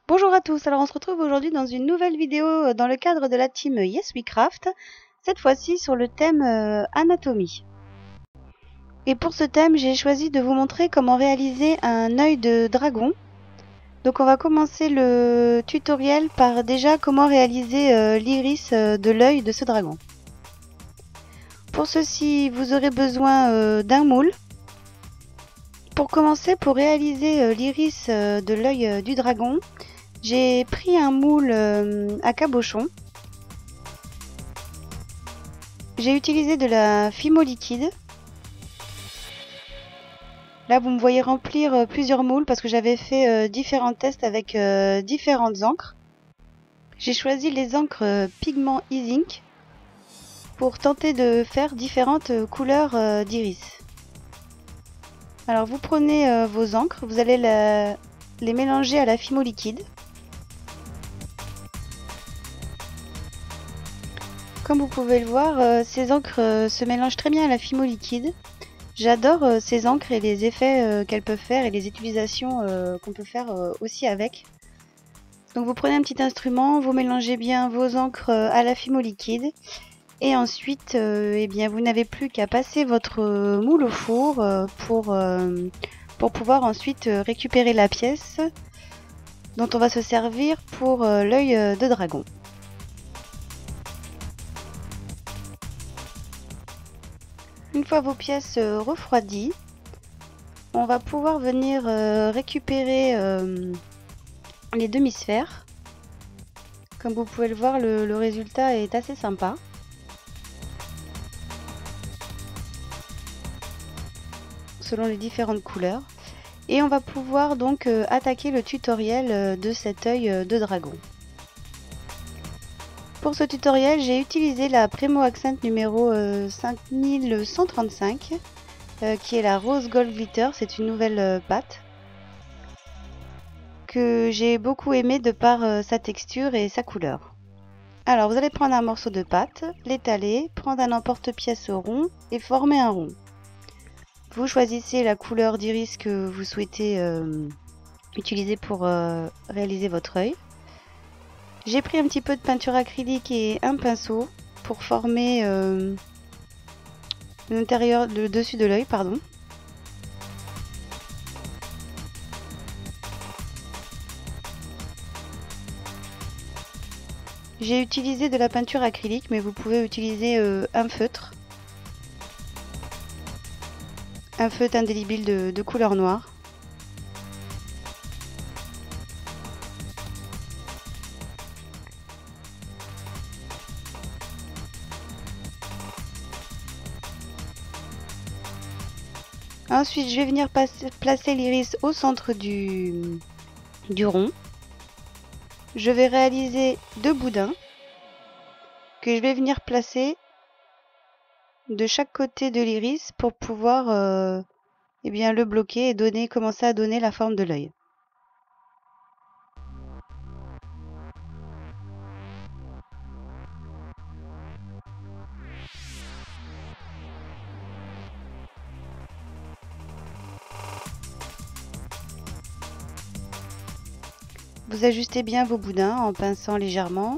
Bonjour à tous, alors on se retrouve aujourd'hui dans une nouvelle vidéo dans le cadre de la team Yes We Craft, cette fois-ci sur le thème anatomie. Et pour ce thème, j'ai choisi de vous montrer comment réaliser un œil de dragon. Donc on va commencer le tutoriel par déjà comment réaliser l'iris de l'œil de ce dragon. Pour ceci, vous aurez besoin d'un moule. Pour commencer, pour réaliser l'iris de l'œil du dragon, j'ai pris un moule à cabochon. J'ai utilisé de la Fimo liquide. Là, vous me voyez remplir plusieurs moules parce que j'avais fait différents tests avec différentes encres. J'ai choisi les encres Pigment E-Zinc pour tenter de faire différentes couleurs d'iris. Alors, vous prenez vos encres, vous allez les mélanger à la Fimo liquide. Comme vous pouvez le voir, ces encres se mélangent très bien à la Fimo liquide. J'adore ces encres et les effets qu'elles peuvent faire et les utilisations qu'on peut faire aussi avec. Donc vous prenez un petit instrument, vous mélangez bien vos encres à la Fimo liquide et ensuite eh bien, vous n'avez plus qu'à passer votre moule au four pour pouvoir ensuite récupérer la pièce dont on va se servir pour l'œil de dragon. Une fois vos pièces refroidies, on va pouvoir venir récupérer les demi-sphères. Comme vous pouvez le voir, le résultat est assez sympa. Selon les différentes couleurs. Et on va pouvoir donc attaquer le tutoriel de cet œil de dragon. Pour ce tutoriel, j'ai utilisé la Premo Accent numéro 5135. Qui est la Rose Gold Glitter, c'est une nouvelle pâte que j'ai beaucoup aimée de par sa texture et sa couleur. Alors vous allez prendre un morceau de pâte, l'étaler, prendre un emporte-pièce rond et former un rond. Vous choisissez la couleur d'iris que vous souhaitez utiliser pour réaliser votre œil. J'ai pris un petit peu de peinture acrylique et un pinceau pour former l'intérieur, le dessus de l'œil, pardon. J'ai utilisé de la peinture acrylique, mais vous pouvez utiliser un feutre indélébile de couleur noire. Ensuite, je vais venir placer l'iris au centre du rond. Je vais réaliser deux boudins que je vais venir placer de chaque côté de l'iris pour pouvoir eh bien, le bloquer et commencer à donner la forme de l'œil. Vous ajustez bien vos boudins en pinçant légèrement,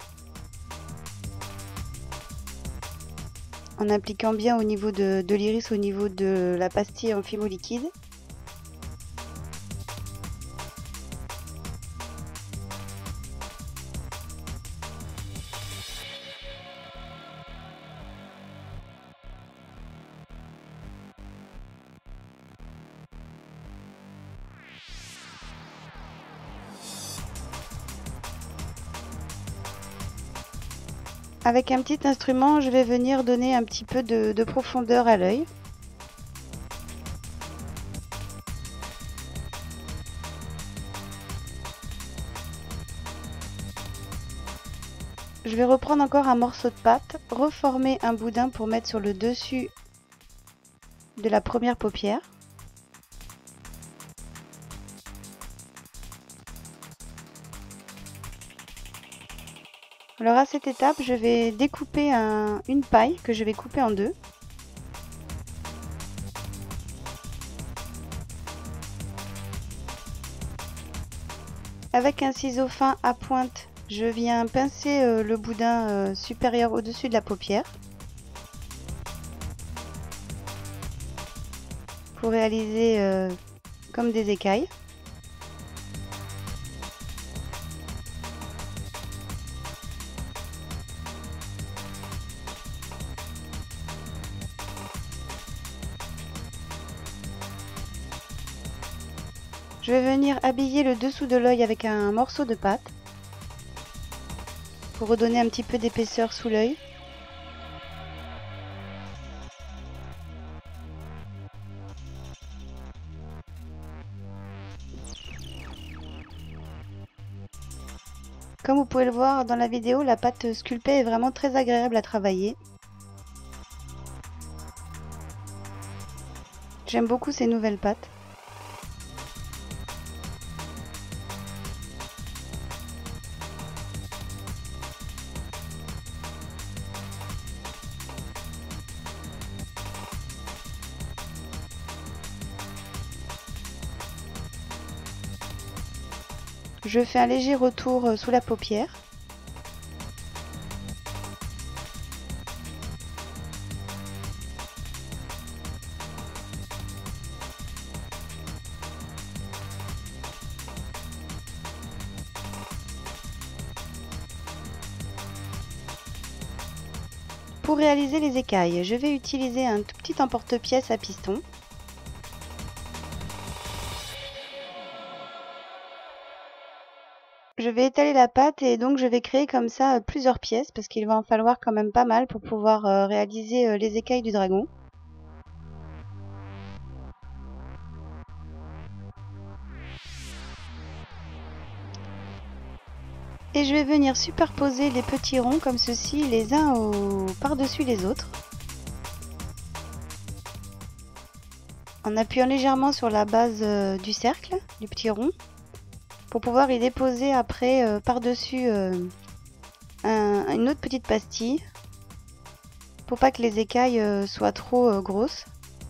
en appliquant bien au niveau de l'iris, au niveau de la pastille en Fimo liquide. Avec un petit instrument, je vais venir donner un petit peu de profondeur à l'œil. Je vais reprendre encore un morceau de pâte, reformer un boudin pour mettre sur le dessus de la première paupière. Alors à cette étape, je vais découper une paille que je vais couper en deux. Avec un ciseau fin à pointe, je viens pincer le boudin supérieur au-dessus de la paupière pour réaliser comme des écailles. Je vais venir habiller le dessous de l'œil avec un morceau de pâte pour redonner un petit peu d'épaisseur sous l'œil. Comme vous pouvez le voir dans la vidéo, la pâte sculptée est vraiment très agréable à travailler. J'aime beaucoup ces nouvelles pâtes. Je fais un léger retour sous la paupière. Pour réaliser les écailles, je vais utiliser un tout petit emporte-pièce à piston. Je vais étaler la pâte et donc je vais créer comme ça plusieurs pièces parce qu'il va en falloir quand même pas mal pour pouvoir réaliser les écailles du dragon. Et je vais venir superposer les petits ronds comme ceci, les uns par-dessus les autres. En appuyant légèrement sur la base du cercle, du petit rond, pour pouvoir y déposer après par-dessus une autre petite pastille, pour pas que les écailles soient trop grosses.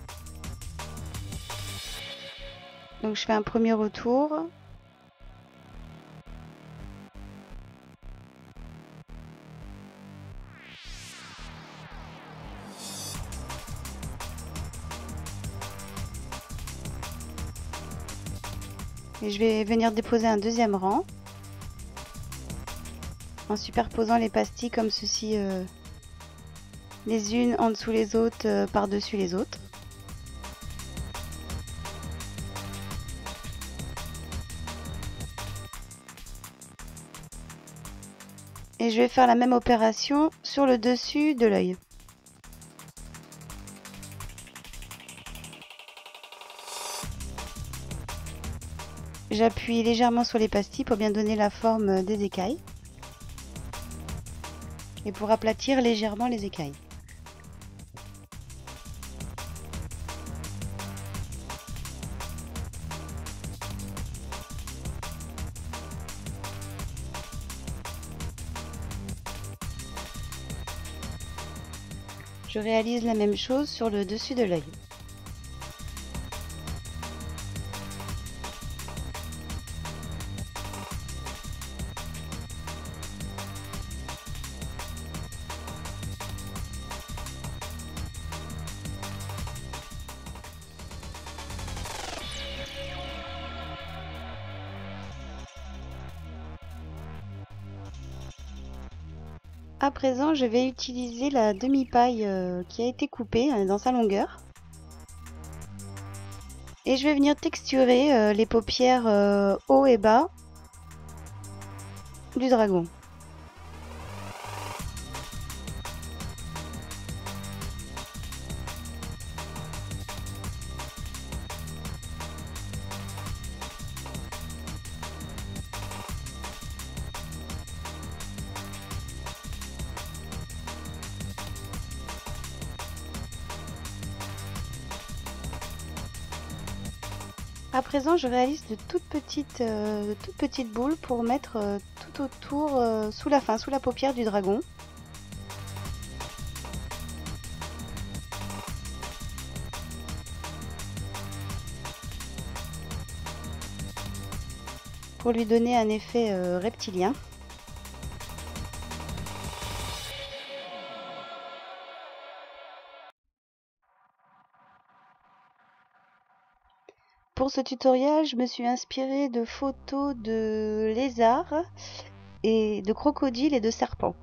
Donc je fais un premier retour. Et je vais venir déposer un deuxième rang en superposant les pastilles comme ceci, les unes en dessous les autres, par-dessus les autres. Et je vais faire la même opération sur le dessus de l'œil. J'appuie légèrement sur les pastilles pour bien donner la forme des écailles et pour aplatir légèrement les écailles. Je réalise la même chose sur le dessus de l'œil. À présent, je vais utiliser la demi-paille qui a été coupée dans sa longueur. Et je vais venir texturer les paupières haut et bas du dragon. À présent, je réalise de toutes petites boules pour mettre tout autour, sous la paupière du dragon. pour lui donner un effet reptilien. Pour ce tutoriel, je me suis inspirée de photos de lézards et de crocodiles et de serpents.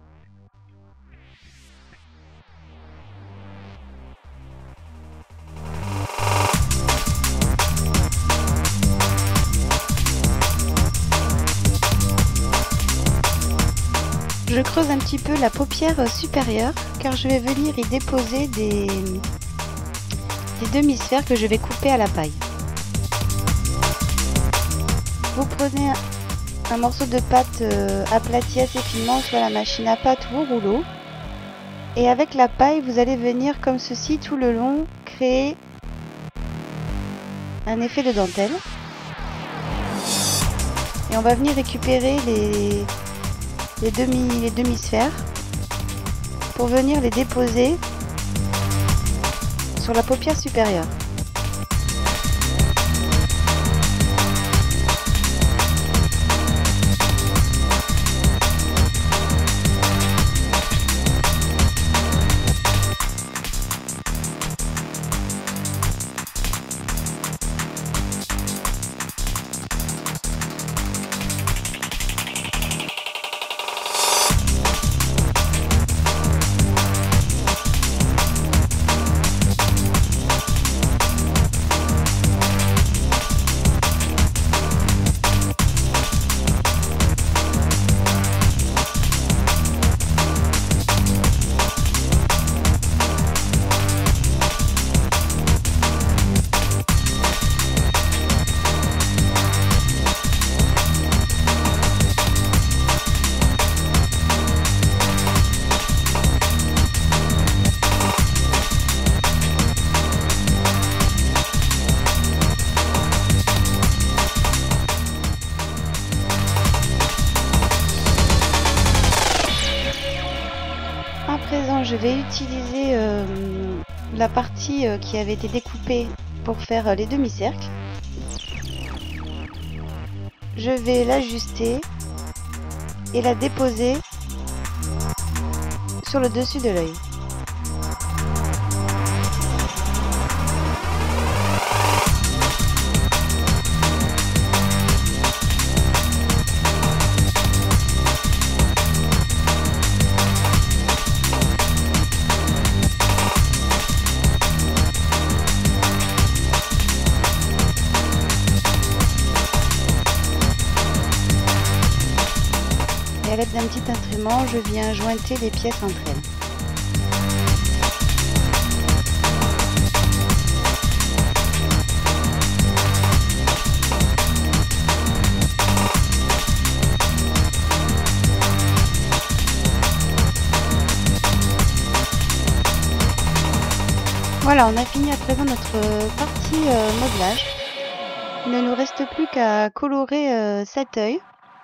Je creuse un petit peu la paupière supérieure car je vais venir y déposer des demi-sphères que je vais couper à la paille. Vous prenez un morceau de pâte aplati assez finement, soit la machine à pâte ou au rouleau. Et avec la paille, vous allez venir comme ceci tout le long créer un effet de dentelle. Et on va venir récupérer les demi-sphères pour venir les déposer sur la paupière supérieure. À présent, je vais utiliser la partie qui avait été découpée pour faire les demi-cercles. Je vais l'ajuster et la déposer sur le dessus de l'œil. Et à l'aide d'un petit instrument, je viens jointer les pièces entre elles. Voilà, on a fini à présent notre partie modelage. Il ne nous reste plus qu'à colorer cet œil.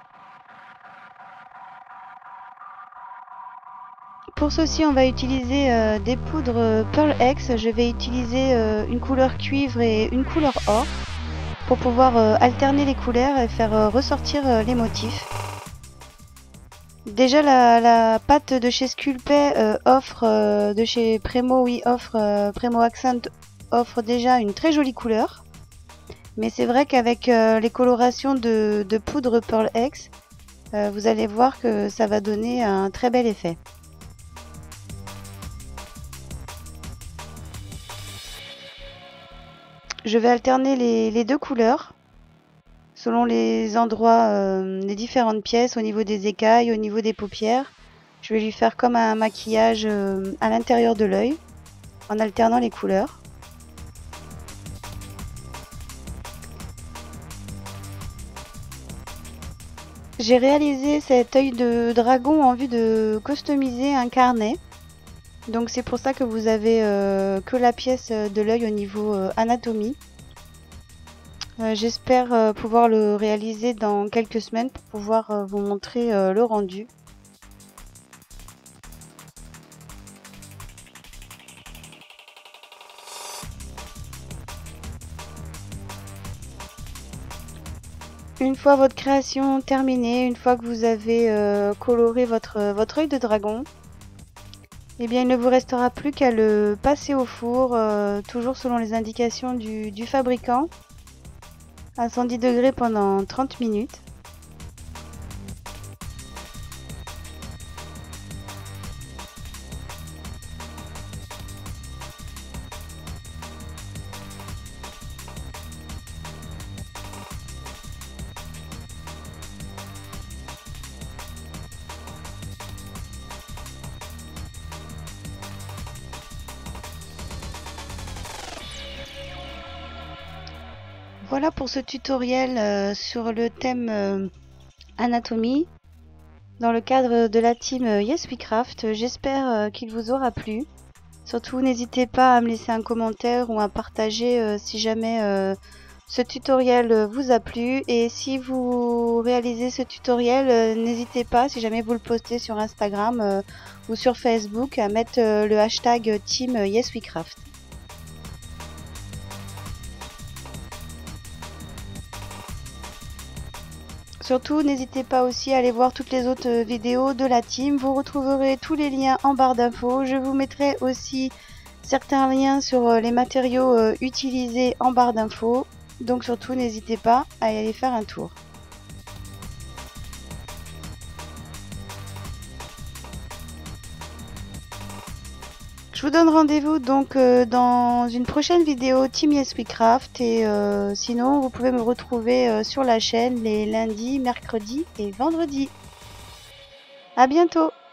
Pour ceci, on va utiliser des poudres Pearl X. Je vais utiliser une couleur cuivre et une couleur or pour pouvoir alterner les couleurs et faire ressortir les motifs. Déjà, la pâte de chez Sculpey de chez Premo, oui, Premo Accent offre déjà une très jolie couleur. Mais c'est vrai qu'avec les colorations de poudre Pearl X, vous allez voir que ça va donner un très bel effet. Je vais alterner les deux couleurs selon les endroits, les différentes pièces, au niveau des écailles, au niveau des paupières. Je vais lui faire comme un maquillage à l'intérieur de l'œil en alternant les couleurs. J'ai réalisé cet œil de dragon en vue de customiser un carnet. Donc c'est pour ça que vous avez que la pièce de l'œil au niveau anatomie. J'espère pouvoir le réaliser dans quelques semaines pour pouvoir vous montrer le rendu. Une fois votre création terminée, une fois que vous avez coloré votre œil de dragon, eh bien il ne vous restera plus qu'à le passer au four, toujours selon les indications du fabricant, à 110 degrés pendant 30 minutes. Voilà pour ce tutoriel sur le thème anatomie dans le cadre de la team Yes We Craft. J'espère qu'il vous aura plu. Surtout n'hésitez pas à me laisser un commentaire ou à partager si jamais ce tutoriel vous a plu. Et si vous réalisez ce tutoriel, n'hésitez pas, si jamais vous le postez sur Instagram ou sur Facebook, à mettre le hashtag team Yes We Craft. Surtout, n'hésitez pas aussi à aller voir toutes les autres vidéos de la team. Vous retrouverez tous les liens en barre d'infos. Je vous mettrai aussi certains liens sur les matériaux utilisés en barre d'infos. Donc surtout, n'hésitez pas à y aller faire un tour. Je vous donne rendez-vous donc dans une prochaine vidéo Team Yes We Craft et sinon vous pouvez me retrouver sur la chaîne les lundis, mercredis et vendredis. À bientôt!